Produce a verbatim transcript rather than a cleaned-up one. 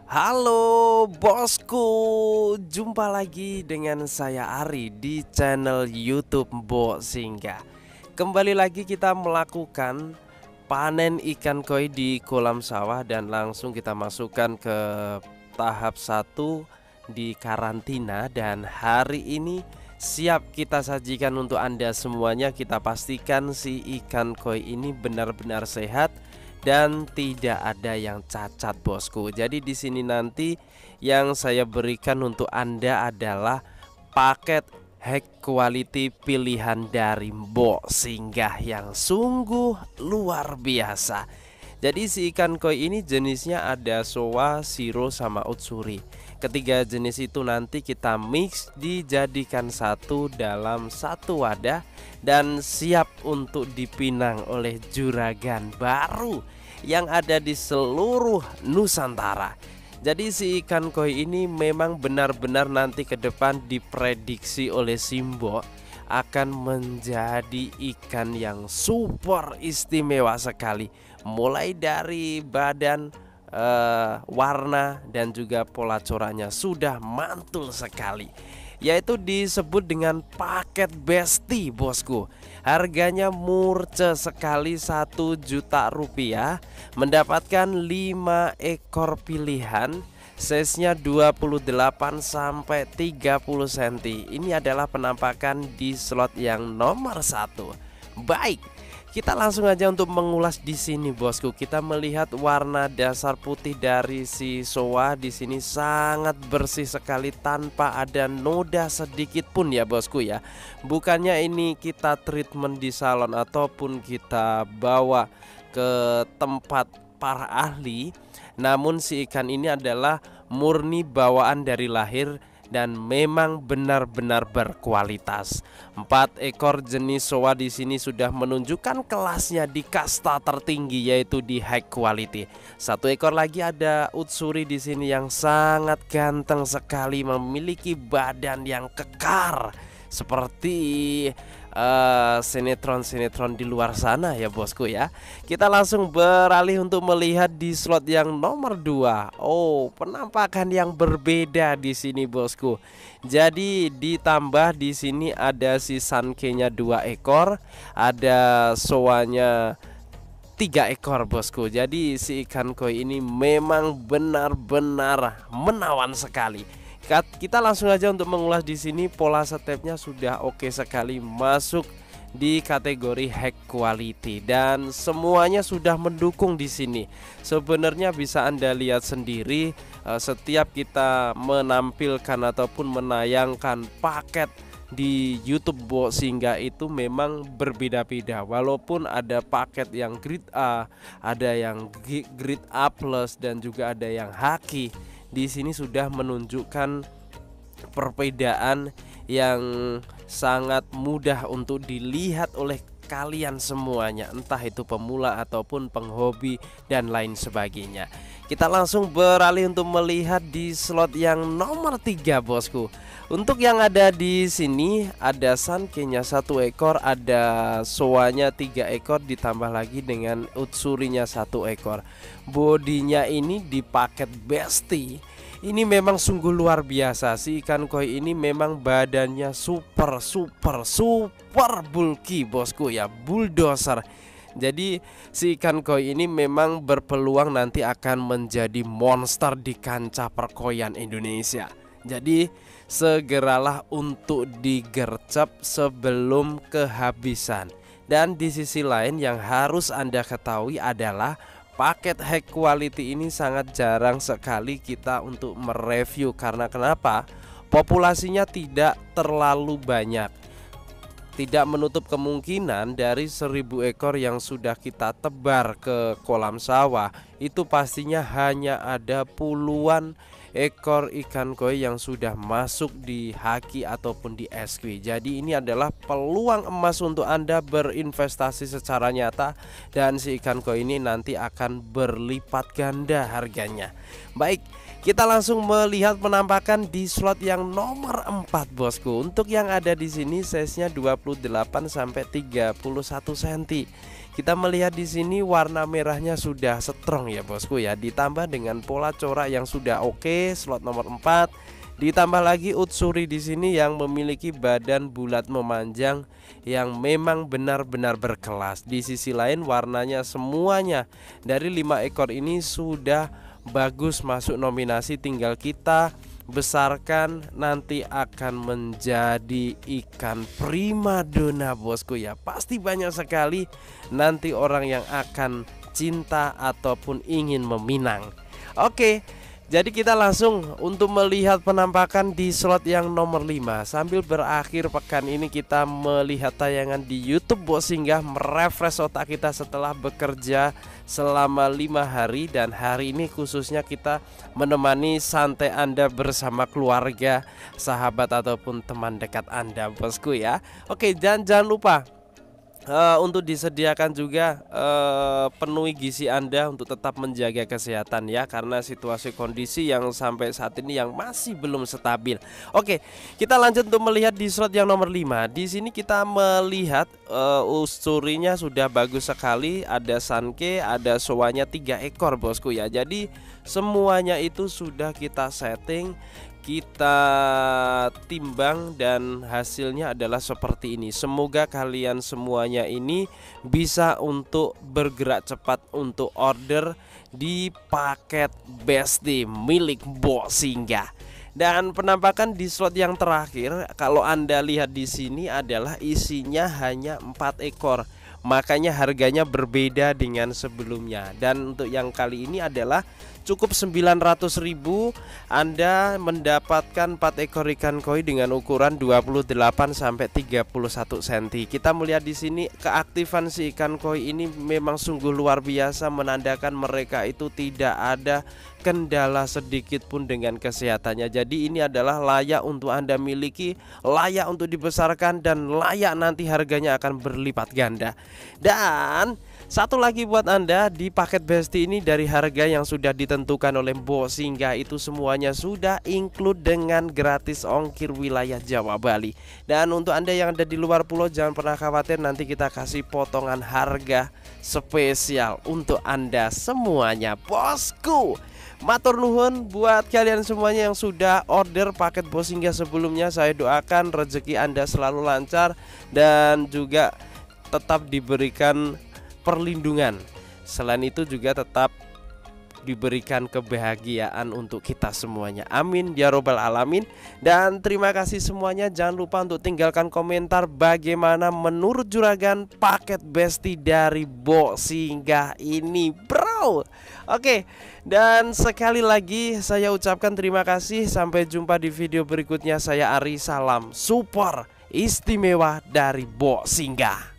Halo bosku, jumpa lagi dengan saya Ari di channel YouTube Mbok Singgah. Kembali lagi kita melakukan panen ikan koi di kolam sawah dan langsung kita masukkan ke tahap satu di karantina. Dan hari ini siap kita sajikan untuk Anda semuanya. Kita pastikan si ikan koi ini benar-benar sehat dan tidak ada yang cacat bosku. Jadi di sini nanti yang saya berikan untuk Anda adalah paket high quality pilihan dari Mbok Singgah yang sungguh luar biasa. Jadi si ikan koi ini jenisnya ada soa, siro, sama utsuri. Ketiga jenis itu nanti kita mix dijadikan satu dalam satu wadah dan siap untuk dipinang oleh juragan baru yang ada di seluruh Nusantara. Jadi si ikan koi ini memang benar-benar nanti ke depan diprediksi oleh Simbo akan menjadi ikan yang super istimewa sekali. Mulai dari badan, uh, warna dan juga pola coraknya sudah mantul sekali, yaitu disebut dengan paket besti bosku. Harganya murce sekali, satu juta rupiah, mendapatkan lima ekor pilihan, size-nya dua puluh delapan sampai tiga puluh sentimeter. Ini adalah penampakan di slot yang nomor satu. Baik, kita langsung aja untuk mengulas di sini bosku. Kita melihat warna dasar putih dari si soa di sini sangat bersih sekali tanpa ada noda sedikit pun ya bosku ya. Bukannya ini kita treatment di salon ataupun kita bawa ke tempat para ahli, namun si ikan ini adalah murni bawaan dari lahir dan memang benar-benar berkualitas. Empat ekor jenis soa di sini sudah menunjukkan kelasnya di kasta tertinggi, yaitu di high quality. Satu ekor lagi ada utsuri di sini yang sangat ganteng sekali, memiliki badan yang kekar seperti uh, sinetron-sinetron di luar sana ya bosku ya. Kita langsung beralih untuk melihat di slot yang nomor dua. Oh, penampakan yang berbeda di sini bosku. Jadi ditambah di sini ada si sankenya dua ekor, ada soanya tiga ekor bosku. Jadi si ikan koi ini memang benar-benar menawan sekali. Kita langsung aja untuk mengulas di sini. Pola stepnya sudah oke sekali, masuk di kategori high quality dan semuanya sudah mendukung di sini. Sebenarnya bisa Anda lihat sendiri, setiap kita menampilkan ataupun menayangkan paket di YouTube Mbok Singgah itu memang berbeda-beda. Walaupun ada paket yang grade A, ada yang grade A plus dan juga ada yang haki. Di sini sudah menunjukkan perbedaan yang sangat mudah untuk dilihat oleh kalian semuanya, entah itu pemula ataupun penghobi dan lain sebagainya. Kita langsung beralih untuk melihat di slot yang nomor tiga bosku. Untuk yang ada di sini ada sankenya satu ekor, ada soanya tiga ekor, ditambah lagi dengan utsurinya satu ekor. Bodinya ini di paket besti. Ini memang sungguh luar biasa. Si ikan koi ini memang badannya super super super bulky bosku ya, bulldozer. Jadi si ikan koi ini memang berpeluang nanti akan menjadi monster di kancah perkoian Indonesia. Jadi segeralah untuk digercep sebelum kehabisan. Dan di sisi lain yang harus Anda ketahui adalah paket high quality ini sangat jarang sekali kita untuk mereview. Karena kenapa? Populasinya tidak terlalu banyak. Tidak menutup kemungkinan dari seribu ekor yang sudah kita tebar ke kolam sawah, itu pastinya hanya ada puluhan ekor ikan koi yang sudah masuk di haki ataupun di S Q. Jadi ini adalah peluang emas untuk Anda berinvestasi secara nyata, dan si ikan koi ini nanti akan berlipat ganda harganya. Baik, kita langsung melihat penampakan di slot yang nomor empat bosku. Untuk yang ada di sini size-nya dua puluh delapan sampai tiga puluh satu sentimeter. Kita melihat di sini warna merahnya sudah strong ya bosku ya, ditambah dengan pola corak yang sudah oke, slot nomor empat. Ditambah lagi utsuri di sini yang memiliki badan bulat memanjang yang memang benar-benar berkelas. Di sisi lain warnanya semuanya dari lima ekor ini sudah bagus masuk nominasi, tinggal kita besarkan, nanti akan menjadi ikan primadona bosku ya. Pasti banyak sekali nanti orang yang akan cinta ataupun ingin meminang. Oke, jadi kita langsung untuk melihat penampakan di slot yang nomor lima. Sambil berakhir pekan ini kita melihat tayangan di YouTube Bos Singgah, merefresh otak kita setelah bekerja selama lima hari. Dan hari ini khususnya kita menemani santai Anda bersama keluarga, sahabat ataupun teman dekat Anda bosku ya. Oke, dan jangan lupa Uh, untuk disediakan juga uh, penuhi gizi Anda untuk tetap menjaga kesehatan ya, karena situasi kondisi yang sampai saat ini yang masih belum stabil. Oke, kita lanjut untuk melihat di slot yang nomor lima. Di sini kita melihat uh, usurinya sudah bagus sekali, ada sanke, ada soanya tiga ekor bosku ya. Jadi semuanya itu sudah kita setting, kita timbang, dan hasilnya adalah seperti ini. Semoga kalian semuanya ini bisa untuk bergerak cepat untuk order di paket Besti milik Bos Singgah. Dan penampakan di slot yang terakhir, kalau Anda lihat di sini adalah isinya hanya empat ekor. Makanya harganya berbeda dengan sebelumnya. Dan untuk yang kali ini adalah cukup sembilan ratus ribu, Anda mendapatkan empat ekor ikan koi dengan ukuran dua puluh delapan sampai tiga puluh satu sentimeter. Kita melihat di sini keaktifan si ikan koi ini memang sungguh luar biasa, menandakan mereka itu tidak ada kendala sedikit pun dengan kesehatannya. Jadi ini adalah layak untuk Anda miliki, layak untuk dibesarkan, dan layak nanti harganya akan berlipat ganda. Dan satu lagi buat Anda, di paket Besti ini dari harga yang sudah ditentukan oleh Bos Singgah itu semuanya sudah include dengan gratis ongkir wilayah Jawa Bali. Dan untuk Anda yang ada di luar pulau jangan pernah khawatir, nanti kita kasih potongan harga spesial untuk Anda semuanya bosku. Matur nuhun buat kalian semuanya yang sudah order paket Bos Singgah sebelumnya. Saya doakan rezeki Anda selalu lancar dan juga tetap diberikan perlindungan. Selain itu juga tetap diberikan kebahagiaan untuk kita semuanya. Amin ya robbal alamin. Dan terima kasih semuanya. Jangan lupa untuk tinggalkan komentar bagaimana menurut juragan paket Besti dari Bos Singgah ini bro. Oke, dan sekali lagi saya ucapkan terima kasih. Sampai jumpa di video berikutnya. Saya Ari, salam super istimewa dari Bos Singgah.